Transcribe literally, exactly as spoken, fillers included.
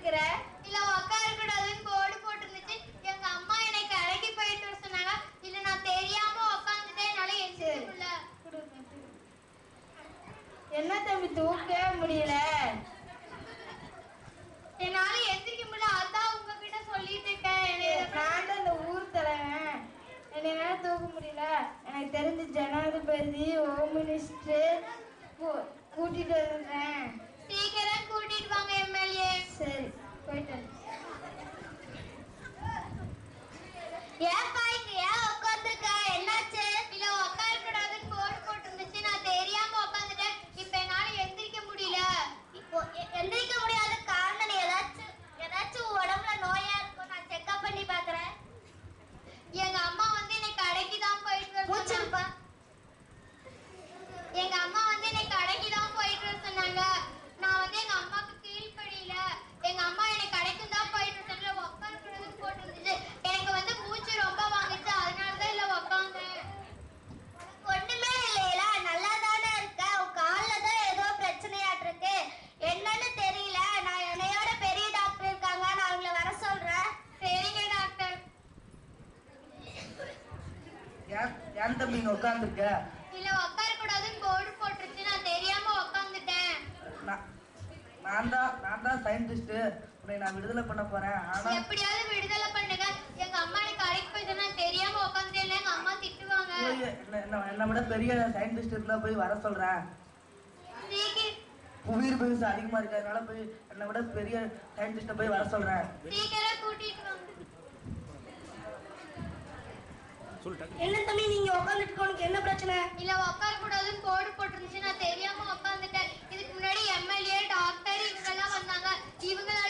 உட்காந்துருக்கிற? இல்ல உட்கார கூடாதுன்னு போர்டு போட்டுருந்துச்சு. எங்க அம்மா என்னை கடைக்கு போயிட்டு வர சொன்னாங்க. இல்ல நான் தெரியாம உட்காந்துட்டேன். என்னால எந்திரிக்க முடியல. என்ன தம்பி தூக்கவே முடியல? என்னால எந்திரிக்க முடியல. அதான் உங்ககிட்ட சொல்லிட்டு இருக்கேன். நான் தான் இந்த ஊர் தலைவன். என்னால தூக்க முடியல. எனக்கு தெரிஞ்ச ஜனாதிபதி ஹோம் மினிஸ்டர் கூட்டிட்டு வந்துடுறேன். சீக்கிரம் கூட்டிட்டு வாங்க எம்எல்ஏ. சரி போயிட்டு. ஏப்பா இங்க ஏன் உட்காந்துருக்க? என்னாச்சு? இல்ல உட்கார கூடாதுன்னு போர்டு போட்டுருந்துச்சு. நான் தெரியாம உட்காந்துட்டேன். இப்ப என்னால எந்திரிக்க முடியல. இப்போ எந்திரிக்க முடியாத காரணம் ஏதாச்சும் ஏதாச்சும் உடம்புல நோயா இருக்கும். நான் செக்அப் பண்ணி பாக்குறேன். எங்க அம்மா வந்து என்னை கடைக்கு தான் போயிட்டு வர சொன்னாங்க. எங்க அம்மா வந்து என்னை கடைக்கு தான் போயிட்டு வர சொன்னாங்க. நான் வந்து எங்க அம்மாக்கு கீழ்படியில. எங்க அம்மா என்னை கடைக்கு தான் போயிட்டு வர சொன்னாங்க. உட்கார கூடாதுன்னு போட்டுருந்துச்சு. எனக்கு வந்து மூச்சு ரொம்ப வாங்கிச்சு. அதனாலதான் இல்ல உட்காந்தேன். ஒண்ணுமே இல்லையில நல்லா தானே இருக்க. உன் காலில் தான் ஏதோ பிரச்சனையாட்டு இருக்கு. என்னன்னு தெரியல. நான் என்னையோட பெரிய டாக்டர் இருக்காங்க. நான் அவங்கள வர சொல்றேன். சரிங்க டாக்டர். ஏன் தம்பி இங்க உட்காந்துருக்க? இல்ல உட்கார கூடாதுன்னு போர்டு போட்டுருச்சு. நான் தெரியாம உட்காந்துட்டேன். நான் தான் நான் தான் சயின்டிஸ்ட். உன்னை நான் விடுதலை பண்ண போறேன். ஆனா எப்படியாவது விடுதலை பண்ணுங்க. எங்க அம்மா எனக்கு கடைக்கு போயிட்டு நான் தெரியாம உட்காந்துட்டேன். எங்க அம்மா திட்டுவாங்க. என்னை விட பெரிய சயின்டிஸ்ட் இருந்தா போய் வர சொல்றேன். உயிர் பரிசு அதிகமா இருக்கிறதுனால போய் என்னை விட பெரிய சயின்டிஸ்ட போய் வர சொல்றேன். சீக்கிரம் கூட்டிட்டு வாங்க. என்ன தம்பி நீங்க உட்காந்துட்டு உனக்கு என்ன பிரச்சனை? இல்ல உட்கார கூடாதுன்னு போர்டு போட்டுருந்துச்சு. நான் தெரியாம உட்காந்துட்டேன். இதுக்கு முன்னாடி எம்எல்ஏ டாக்டர் இவங்க எல்லாம் வந்தாங்க. இவங்க